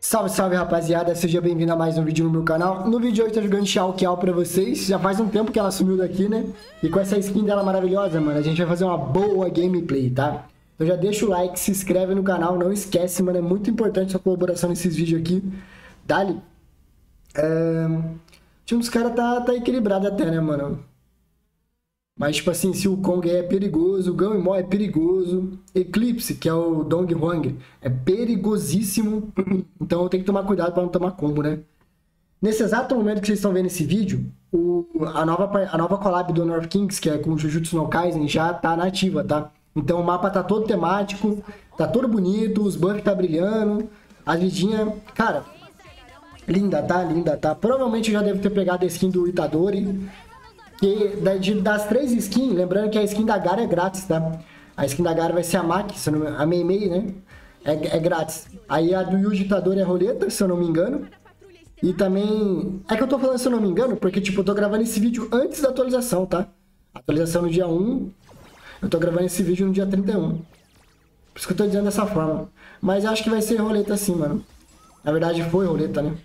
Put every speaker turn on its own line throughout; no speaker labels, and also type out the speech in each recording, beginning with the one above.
Salve, salve, rapaziada, seja bem-vindo a mais um vídeo no meu canal. No vídeo de hoje eu tô jogando Xiaoqiao pra vocês. Já faz um tempo que ela sumiu daqui, né? E com essa skin dela maravilhosa, mano, a gente vai fazer uma boa gameplay, tá? Então já deixa o like, se inscreve no canal, não esquece, mano, é muito importante sua colaboração nesses vídeos aqui. Dali. O time dos caras tá equilibrado até, né, mano? Mas, tipo assim, se o Kong é perigoso, o Gao é perigoso, Eclipse, que é o Dong Huang, é perigosíssimo. Então eu tenho que tomar cuidado para não tomar combo, né? Nesse exato momento que vocês estão vendo esse vídeo, a nova collab do Honor of Kings, que é com o Jujutsu no Kaisen, já tá nativa, tá? Então o mapa tá todo temático, tá todo bonito, os buffs tá brilhando, as vidinhas... Cara, linda, tá? Linda, tá? Provavelmente eu já devo ter pegado a skin do Itadori. Que das três skins, lembrando que a skin da Gara é grátis, tá? A skin da Gara vai ser a Maki, a Mei Mei, né? É grátis. Aí a do Yuji Itadori é roleta, se eu não me engano. E também... É que eu tô falando se eu não me engano, porque, tipo, eu tô gravando esse vídeo antes da atualização, tá? Atualização no dia 1, eu tô gravando esse vídeo no dia 31. Por isso que eu tô dizendo dessa forma. Mas eu acho que vai ser roleta sim, mano. Na verdade foi roleta, né?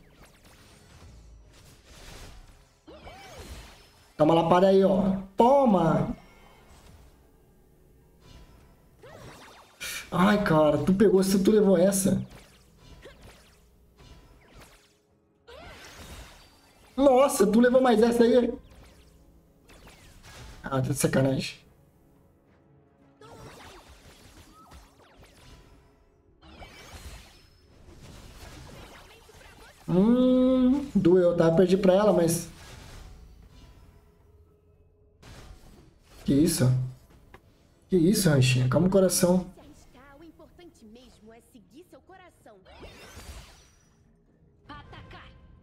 Dá uma lapada aí, ó. Toma! Ai, cara, tu pegou, se tu levou essa. Nossa, tu levou mais essa aí? Ah, tá de sacanagem. Doeu, tá? Perdi pra ela, mas... Que isso? Que isso, Ranchinha? Calma o coração.
O importante mesmo é seguir seu coração. Atacar.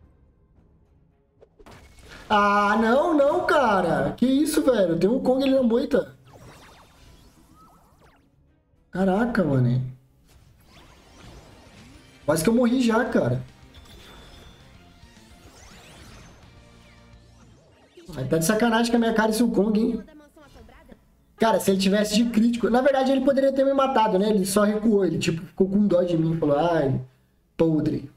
Ah, não, cara. Que isso, velho? Tem um Kong ali na moita. Caraca, mano. Quase que eu morri já, cara. Aí tá de sacanagem com a minha cara esse Kong, hein? Cara, se ele tivesse de crítico... Na verdade, ele poderia ter me matado, né? Ele só recuou. Ele, tipo, ficou com dó de mim. Falou, ai, podre.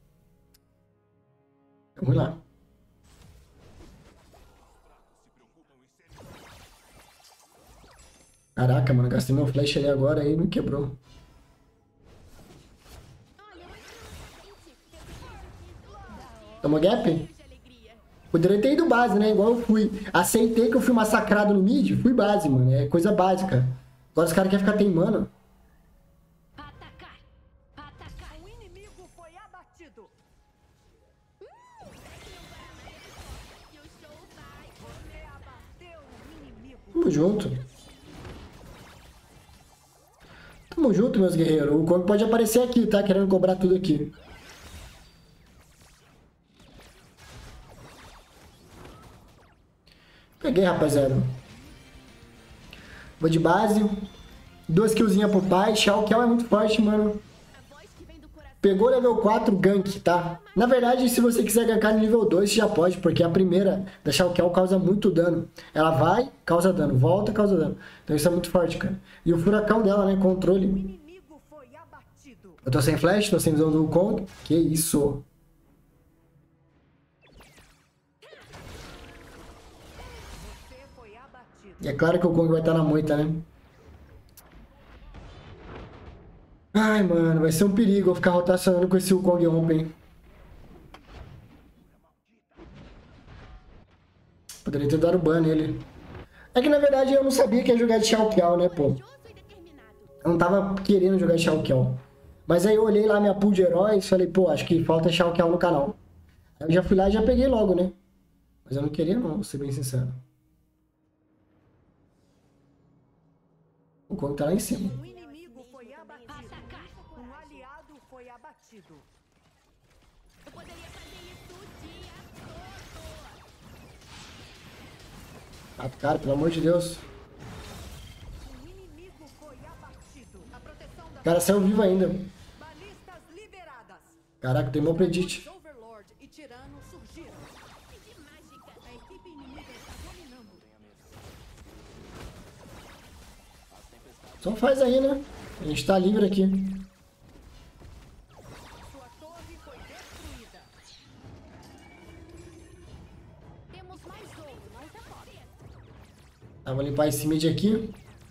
Vamos lá. Caraca, mano. Gastei meu flash ali agora e me quebrou. Tomou gap? Poderia ter ido base, né? Igual eu fui. Aceitei que eu fui massacrado no mid. Fui base, mano. É coisa básica. Agora os caras querem ficar teimando.
Atacar. Atacar.
O inimigo foi abatido. Você abateu o inimigo.
Tamo junto. Tamo junto, meus guerreiros. O Kong pode aparecer aqui, tá? Querendo cobrar tudo aqui. Peguei, rapaziada. Vou de base. 2 killzinhas pro pai. Xiaoqiao é muito forte, mano. Pegou level 4, gank, tá? Na verdade, se você quiser gankar no nível 2, você já pode, porque a primeira da Xiaoqiao causa muito dano. Ela vai, causa dano. Volta, causa dano. Então isso é muito forte, cara. E o furacão dela, né?
O
Controle.
inimigo foi abatido.
Eu tô sem flash, tô sem visão do Kong. Que isso?
Você foi abatido.
E é claro que o Kong vai estar na moita, né? Ai, mano, vai ser um perigo eu ficar rotacionando com esse Wukong ontem. Poderia ter dado ban nele. É que na verdade eu não sabia que ia jogar de Xiaoqiao, né, pô? Eu não tava querendo jogar de Xiaoqiao. Mas aí eu olhei lá minha pool de heróis e falei, pô, acho que falta Xiaoqiao no canal. Aí eu já fui lá e já peguei logo, né? Mas eu não queria não, vou ser bem sincero. O Kong tá lá em cima.
Um inimigo foi abatido. Um aliado foi abatido.
Eu poderia fazer isso o dia todo.
Ah, cara, pelo amor de Deus.
Um inimigo foi abatido. A proteção da
O cara saiu vivo ainda.
balistas liberadas.
Caraca, tem mó predict.
Overlord e Tirano surgiram.
Que mágica.
A equipe inimiga está dominando.
Só faz aí, né? A gente tá livre aqui.
Sua torre
Tá, vou limpar esse mid aqui.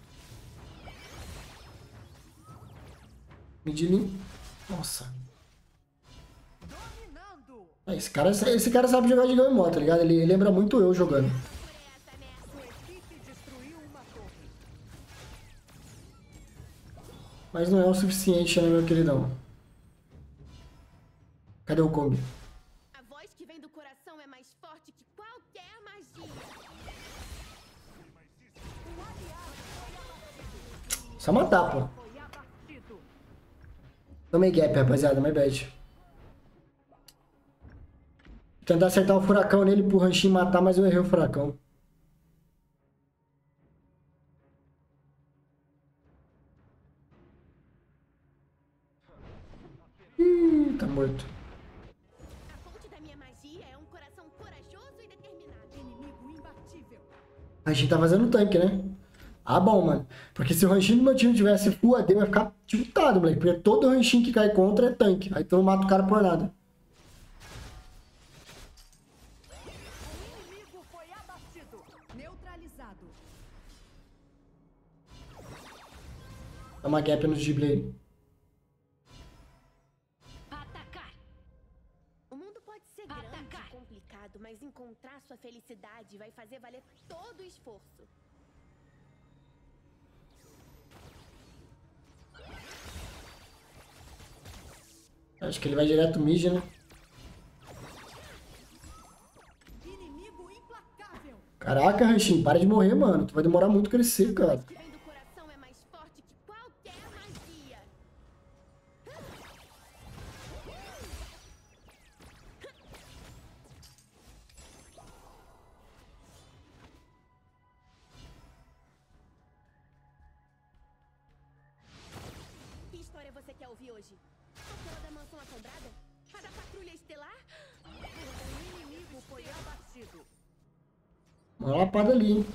Mid limpo. Nossa.
Dominando.
Esse cara sabe jogar de Game, tá ligado? Ele lembra muito eu jogando.
Sua equipe destruiu uma torre.
Mas não é o suficiente, né, meu queridão? Cadê o Kong?
A voz que vem do coração é mais forte que qualquer magia.
Só matar, pô.
Foi abatido.
Tomei gap, rapaziada, my bad. Tentar acertar o furacão nele pro Ranchinho matar, mas eu errei o furacão. Tá morto.
A fonte da minha magia é um coração corajoso e determinado.
Inimigo imbatível.
A gente tá fazendo tanque, né? Ah, bom, mano. Porque se o ranchinho do meu time tivesse full AD, vai ficar tiltado, moleque. Porque todo ranchinho que cai contra é tanque. Aí então eu mato o cara por nada.
O inimigo foi abatido. Neutralizado.
Dá uma gap no Ghibli.
Atacar! O mundo pode ser grande e complicado, mas encontrar sua felicidade vai fazer valer todo o esforço.
Acho que ele vai direto mid, né?
Inimigo implacável.
Caraca, ranchinho, para de morrer, mano. Tu vai demorar muito a crescer, cara.
O que vem do coração é mais forte que qualquer magia. Que história você quer ouvir hoje? Aquela da mansão assombrada? A da patrulha estelar?
O inimigo foi abatido.
Uma lapada ali, hein?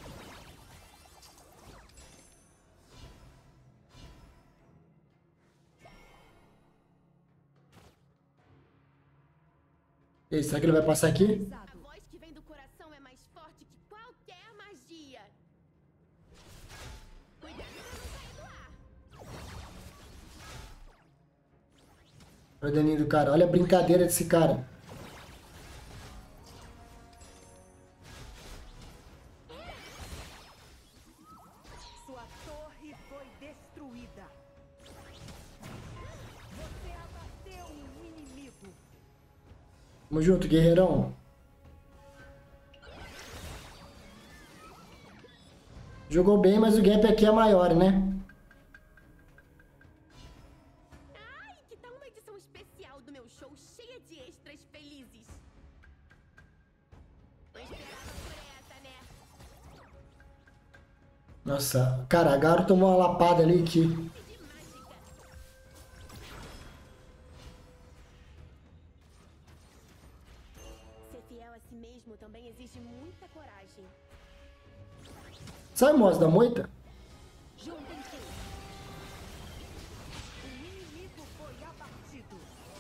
E aí, será que ele vai passar aqui?
A voz que vem do coração é mais forte que qualquer magia. Cuidado pra não cair do ar.
Olha o daninho do cara. Olha a brincadeira desse cara.
Sua torre foi destruída. Você abateu um inimigo.
Tamo junto, guerreirão. Jogou bem, mas o gap aqui é maior, né?
Ai, que tal uma edição especial do meu show cheia de extras felizes? Não esperava por essa, né?
Nossa, cara, a Garo tomou uma lapada ali que...
De mágica. Ser fiel a si mesmo também exige muita coragem.
Sabe o moço da moita?
Juntem-se. O inimigo foi abatido.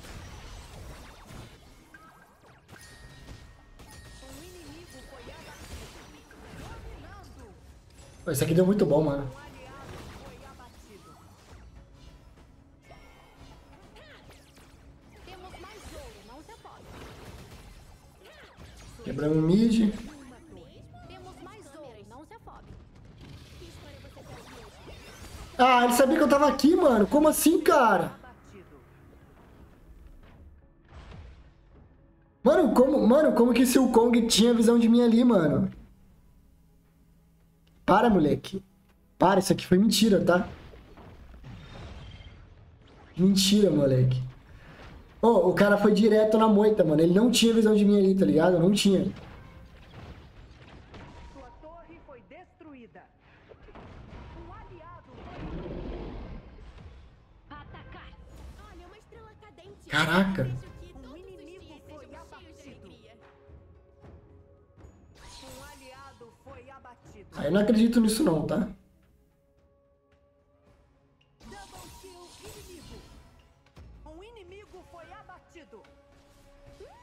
O inimigo foi abatido. Dominando.
Pô, esse aqui deu muito bom, mano.
Um aliado foi abatido. Temos mais ouro, não se afobe.
Quebramos o mid.
Temos mais ouro, não se afobe.
Que história você quer ouvir hoje?
Ah, ele sabia que eu tava aqui, mano. Como assim, cara?
Abatido.
Mano, como que esse Wukong tinha visão de mim ali, mano? Para, moleque. Para, isso aqui foi mentira, tá? Mentira, moleque. Ô, o cara foi direto na moita, mano. Ele não tinha visão de mim ali, tá ligado? Não tinha.
Sua torre foi destruída. Um aliado
Atacar! Olha, uma estrela cadente.
Caraca.
Desejo que
Um
todos os
inimigo
dias
foi
sejam cheios de
abatido.
alegria.
Um aliado foi abatido.
Ah, eu não acredito nisso não, tá?
Double kill inimigo. Um inimigo foi abatido.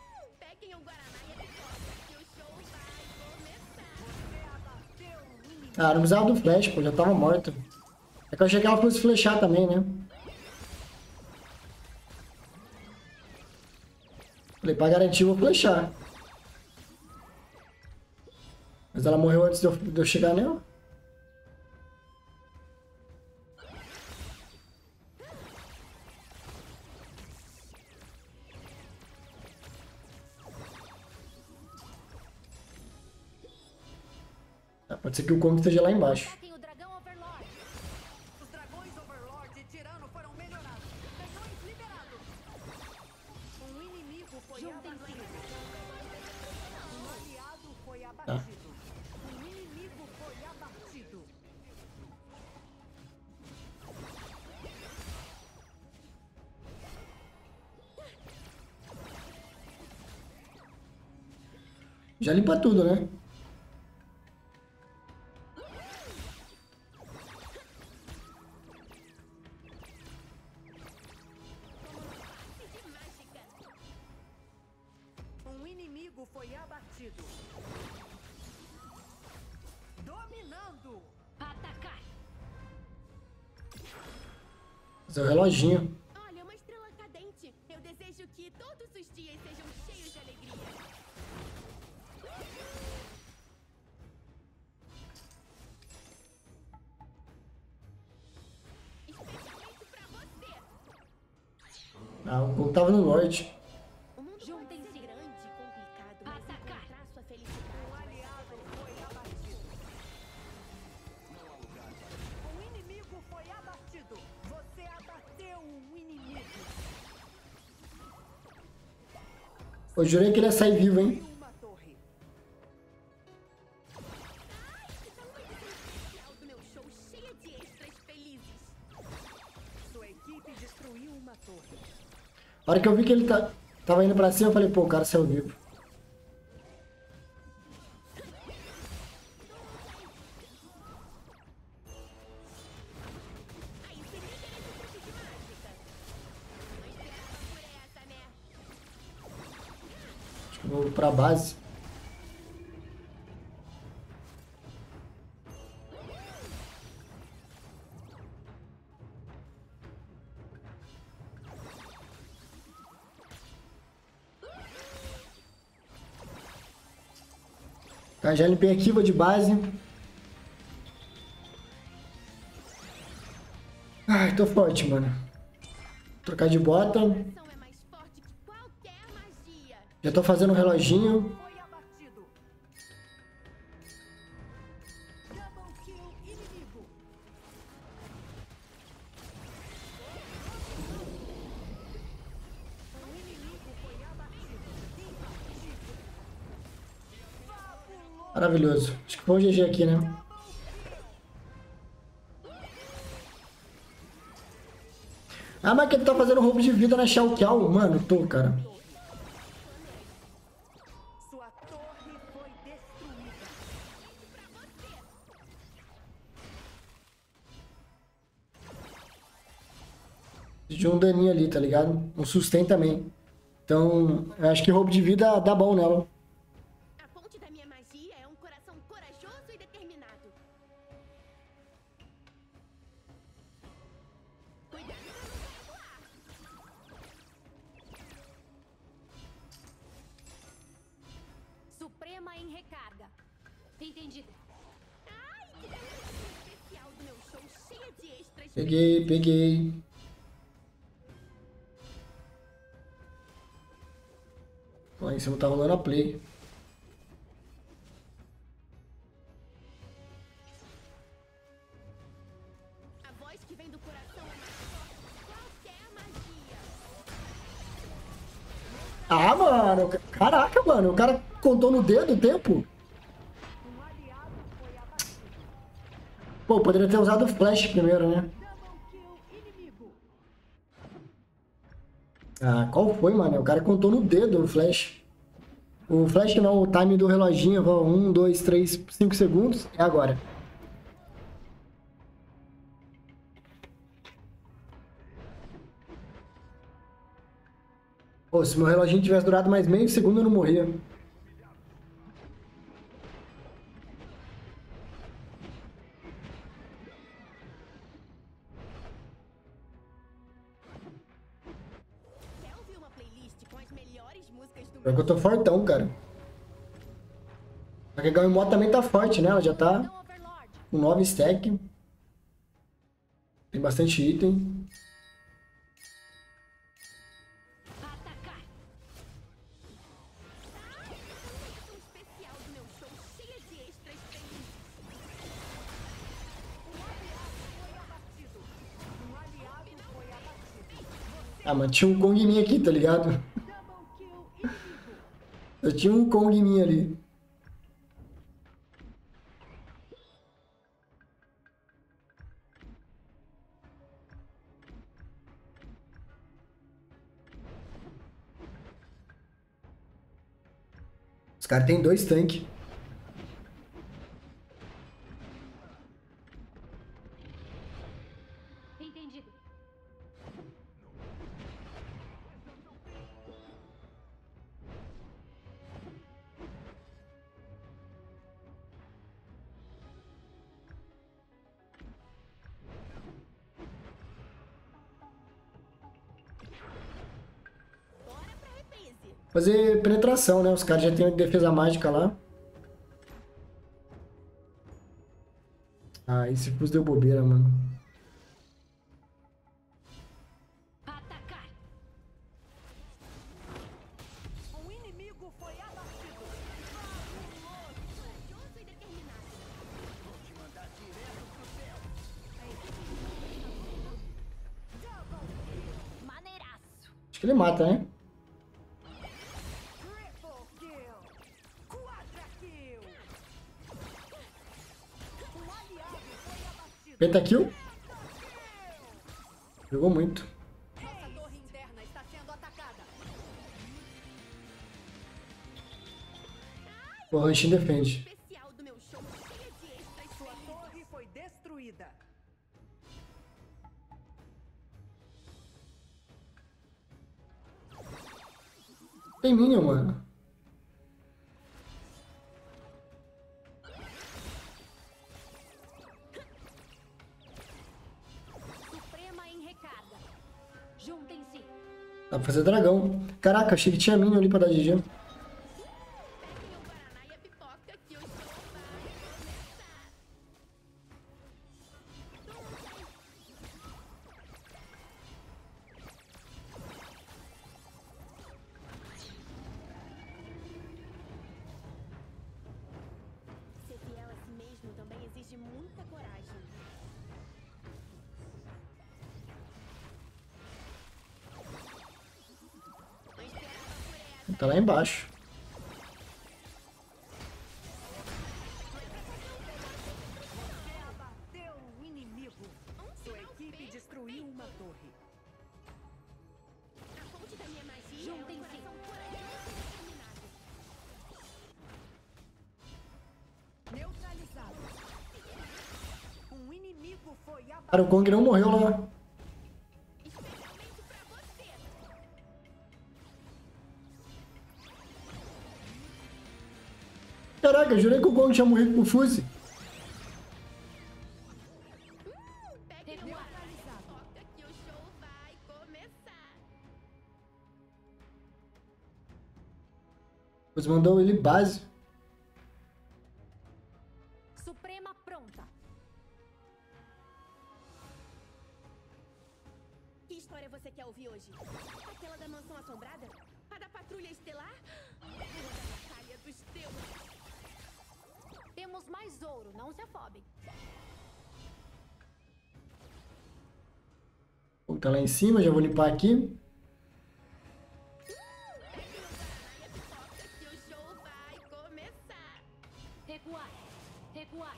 Peguem o Guaraná e a pipoca, que o show vai começar.
Você abateu um inimigo.
Ah, não precisava do flash, pô, já tava morto. É que eu achei que ela fosse flechar também, né? Falei, pra garantir, eu vou flechar. Mas ela morreu antes de eu chegar nela. Ah, pode ser que o Kong esteja lá embaixo.
Ataquem o dragão Overlord. Os dragões Overlord e Tirano foram melhorados. Canhões liberados. Um inimigo foi abatido. Um aliado foi abatido. Um inimigo foi abatido.
Já limpa tudo, né?
Um inimigo foi abatido. Dominando.
Atacar!
Fazer o reloginho.
Olha, uma estrela cadente. Eu desejo que todos os dias sejam cheios de alegria. Especialmente pra você.
Ah, o Kong tava no norte.
O mundo pode ser grande e complicado, mas encontrar sua felicidade.
Um aliado foi abatido. Um inimigo foi abatido. Você abateu um inimigo.
Eu jurei que ele ia sair vivo, hein?
E uma torre.
Especial do meu show cheia de extras felizes.
Sua equipe destruiu uma torre.
A hora que eu vi que ele tava indo pra cima, eu falei, pô, o cara saiu vivo.
Aí, se liga nesse truque de mágica. Não esperava por essa, né?
Acho que eu vou pra base. Tá, já limpei aqui, vou de base. Ai, tô forte, mano. Trocar de bota.
Ação é mais forte que qualquer magia.
Já tô fazendo um reloginho.
Foi abatido. Double kill inimigo. Um inimigo foi abatido. Imbatível. Fabuloso.
Maravilhoso. Acho que foi um GG aqui, né? Ah, mas que ele tá fazendo roubo de vida na Shao Kiao. Mano, tô, cara.
Sua torre foi destruída.
De um daninho ali, tá ligado? Um sustain também. Então, eu acho que roubo de vida dá bom nela.
A fonte da minha magia é um coração corajoso e determinado. Cuidado pra não voar.
Suprema em recarga.
Entendido. Ai, que delícia especial do meu show cheia de extras.
Peguei. Lá em cima tá rolando a play.
A voz que vem do coração é mais forte que qualquer magia.
Ah, mano. Caraca, mano. O cara contou no dedo o tempo.
Um aliado foi abatido.
Pô, poderia ter usado o flash primeiro, né?
Double kill inimigo.
Ah, qual foi, mano? O cara contou no dedo o flash. O flash não, o time do reloginho. 1, 2, 3, 5 segundos. É agora. Pô, se meu reloginho tivesse durado mais meio segundo, eu não morria.
buscas do
Pior que eu tô fortão, cara. A Gaimon também tá forte, né? Ela já tá
Não, Overlord.
com 9 stack. Tem bastante item.
Atacar. Um especial do meu show cheia de extras felizes.
Um aliado foi abatido.
Ah, mano, tinha um Kong em mim aqui, tá ligado?
Double kill inimigo.
Eu tinha um Kong em mim ali. Os caras têm 2 tanques.
Entendido. Bora pra reprise.
Fazer penetração, né? Os caras já têm defesa mágica lá. Ah, esse Fus deu bobeira, mano.
Atacar.
Um inimigo foi abatido.
Corajoso e determinado. Maneiraço.
Acho que ele mata, né?
Triple kill. Quadra kill. Um aliado foi abatido.
Pentakill. Jogou muito.
Nossa torre interna está sendo atacada.
O Ranchin defende.
Especial do meu show cheia de extras
Sua
felizes.
torre foi destruída.
Tem Minion, mano.
Suprema em recarga. Juntem-se.
Dá pra fazer dragão. Caraca, achei que tinha Minion ali pra dar GG.
Peguem o Guaraná e a pipoca que o show vai começar. Ser fiel a si mesmo também exige muita coragem. Não esperava por essa.
Tá lá embaixo.
Você abateu um inimigo. Sua equipe destruiu uma torre.
A fonte da minha magia
Juntem-se.
é um coração corajoso e determinado.
Neutralizado. Um inimigo foi
Cara,
abatido.
o Kong não morreu lá.
Especialmente pra você.
Caraca, eu jurei que o Kong tinha morrido pro Fuse.
Pegue o Guaraná e a pipoca que o show vai começar.
Fuse mandou ele base.
Suprema pronta. Que história você quer ouvir hoje? Aquela da mansão assombrada? A da patrulha estelar? Ou a da batalha dos deuses? Temos mais ouro, não se afobem.
Vou tá lá em cima, já vou limpar aqui.
Pegue o Guaraná e a pipoca que o show vai começar. Recuar. Recuar.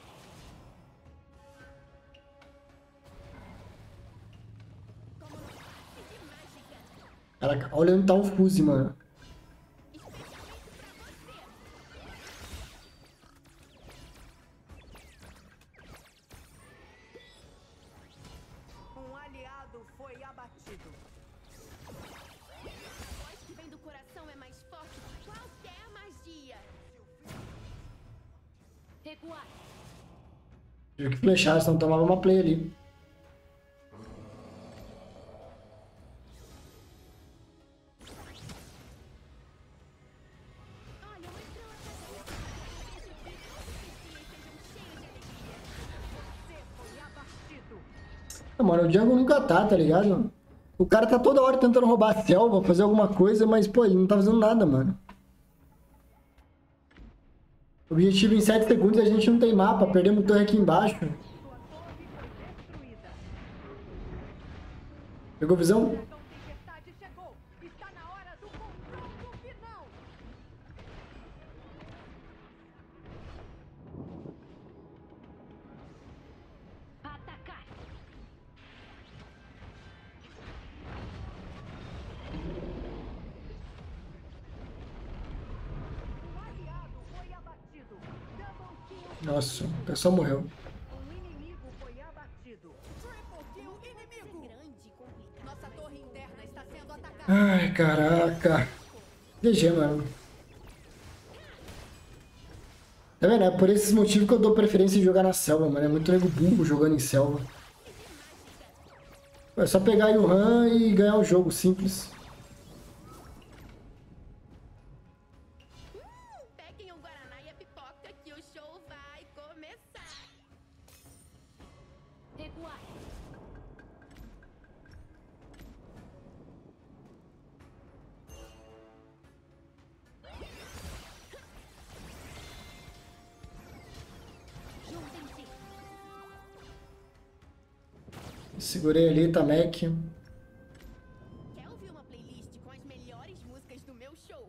Como no passe de mágica.
Caraca, olha onde tá o Fuse, mano.
Especialmente pra você.
Um aliado foi abatido.
A voz que vem do coração é mais forte que qualquer magia. Recuar.
Tive que flechar, senão tomava uma play ali. Ah, mano, o jungle nunca tá ligado? O cara tá toda hora tentando roubar a selva, fazer alguma coisa, mas, pô, ele não tá fazendo nada, mano. Objetivo em 7 segundos, a gente não tem mapa, perdemos torre aqui embaixo.
Sua torre foi destruída.
Pegou visão?
Dragão Tempestade chegou. Está na hora do confronto final.
Atacar.
Um aliado foi abatido. Double kill.
Nossa, o pessoal morreu.
Um inimigo foi abatido. Triple kill inimigo.
Grande e complicado.
Nossa torre interna está sendo atacada.
Ai, caraca. GG, mano. Tá vendo? É por esses motivos que eu dou preferência em jogar na selva, mano. É muito nego burro jogando em selva. É só pegar o Han e ganhar o jogo, simples.
Peguem o Guaraná e a pipoca que o show vai começar. Recuar. Juntem-se.
Segurei ali, tá Mac.
Quer ouvir uma playlist com as melhores músicas do meu show?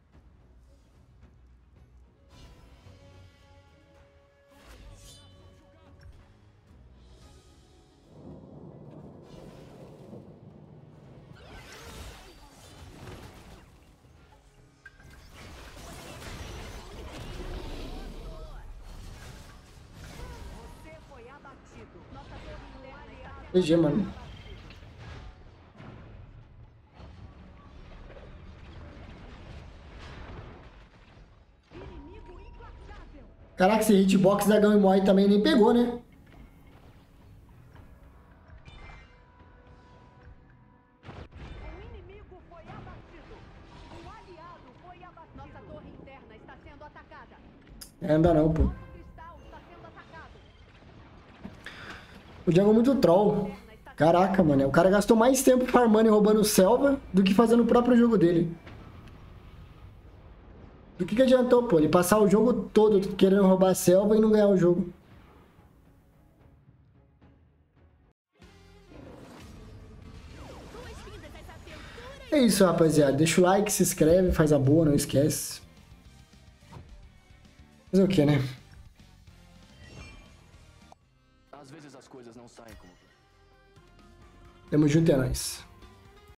Você foi abatido. Nossa torre interna está
GG, mano.
inimigo implacável.
Caraca, esse hitbox da Gão e Moai também nem pegou, né?
Um inimigo foi abatido. Um aliado foi abatido. Nossa torre interna está sendo atacada.
É, ainda não, pô.
O cristal está sendo atacado.
O jungle é muito troll. Caraca, mano. O cara gastou mais tempo farmando e roubando selva do que fazendo o próprio jogo dele. Do que adiantou, pô? Ele passar o jogo todo querendo roubar a selva e não ganhar o jogo.
Boas-vindas a essa aventura.
É isso, rapaziada. Deixa o like, se inscreve, faz a boa, não esquece. Fazer o que, né?
Às vezes as coisas não saem como.
Tamo junto, é nóis.